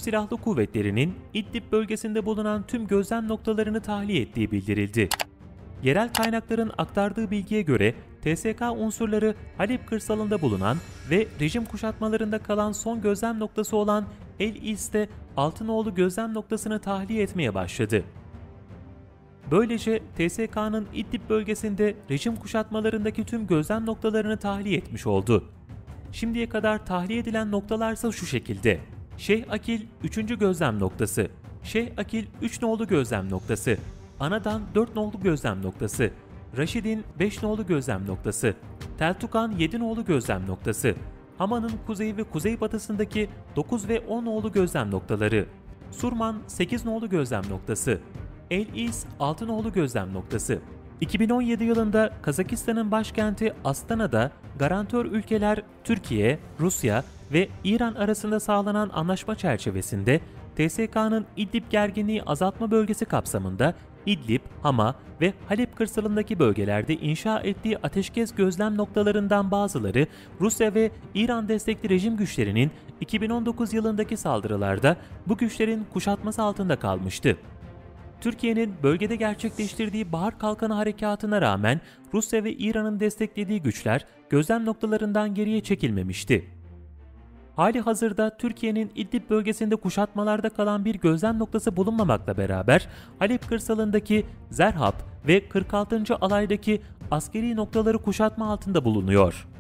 Silahlı Kuvvetleri'nin İdlib bölgesinde bulunan tüm gözlem noktalarını tahliye ettiği bildirildi. Yerel kaynakların aktardığı bilgiye göre TSK unsurları Halep kırsalında bulunan ve rejim kuşatmalarında kalan son gözlem noktası olan El İz'de Altınoğlu gözlem noktasını tahliye etmeye başladı. Böylece TSK'nın İdlib bölgesinde rejim kuşatmalarındaki tüm gözlem noktalarını tahliye etmiş oldu. Şimdiye kadar tahliye edilen noktalarsa şu şekilde: Şeyh Akil 3. gözlem noktası, Şeyh Akil 3 nolu gözlem noktası, Anadan 4 nolu gözlem noktası, Raşidin 5 nolu gözlem noktası, Teltukan 7 nolu gözlem noktası, Hama'nın kuzey ve kuzeybatısındaki 9 ve 10 nolu gözlem noktaları, Surman 8 nolu gözlem noktası, El-İz 6 nolu gözlem noktası. 2017 yılında Kazakistan'ın başkenti Astana'da garantör ülkeler Türkiye, Rusya ve İran arasında sağlanan anlaşma çerçevesinde TSK'nın İdlib gerginliği azaltma bölgesi kapsamında İdlib, Hama ve Halep kırsalındaki bölgelerde inşa ettiği ateşkes gözlem noktalarından bazıları Rusya ve İran destekli rejim güçlerinin 2019 yılındaki saldırılarda bu güçlerin kuşatması altında kalmıştı. Türkiye'nin bölgede gerçekleştirdiği Bahar Kalkanı harekatına rağmen Rusya ve İran'ın desteklediği güçler gözlem noktalarından geriye çekilmemişti. Hali hazırda Türkiye'nin İdlib bölgesinde kuşatmalarda kalan bir gözlem noktası bulunmamakla beraber Halep kırsalındaki Zerhab ve 46. alaydaki askeri noktaları kuşatma altında bulunuyor.